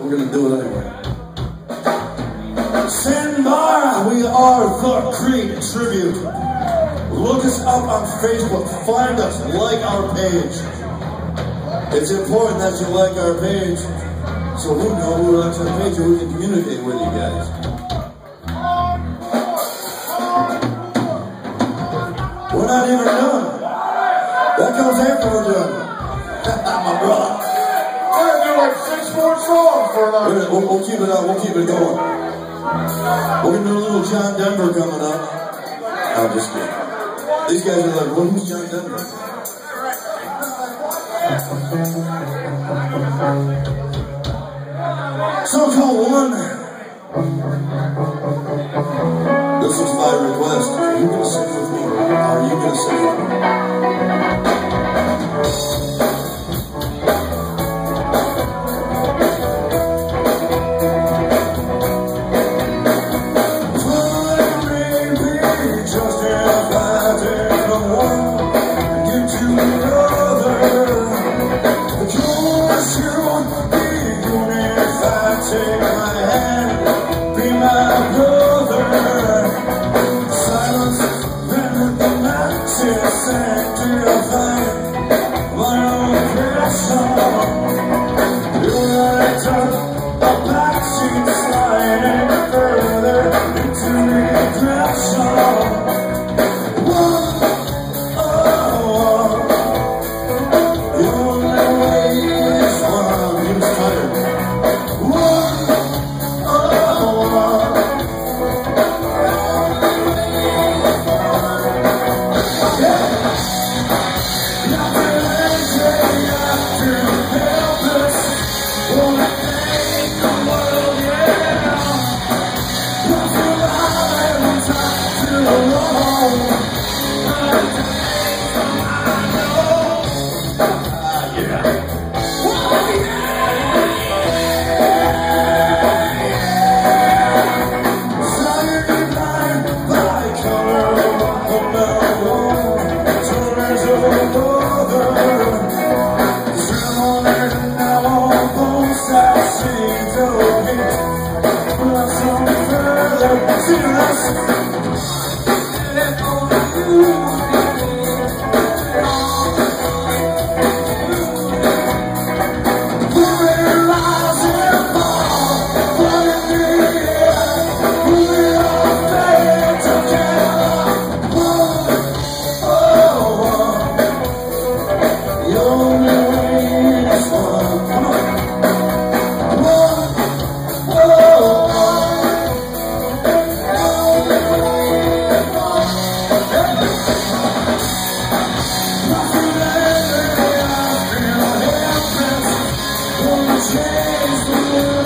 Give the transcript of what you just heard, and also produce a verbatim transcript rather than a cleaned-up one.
we're gonna do it anyway. Stand by, we are The Creed Tribute. Look us up on Facebook, find us, like our page. It's important that you like our page, so we know who likes our page and we can communicate with you guys. We're not even done. That comes after we're done. My brother. We're gonna do like six more songs for that. We'll, we'll keep it up, we'll keep it going. We're gonna do a little John Denver coming up. I'm just kidding. These guys are like, well, who's John Denver? Song called One. This was my request. Are you gonna sing with me? Are you gonna sing with me? Take my hand, be my brother. Silence, then the matches sanctify my own passion. You're right up a backseat sliding further into regression. One, oh, one. The only way is one. He was tired. Change the world.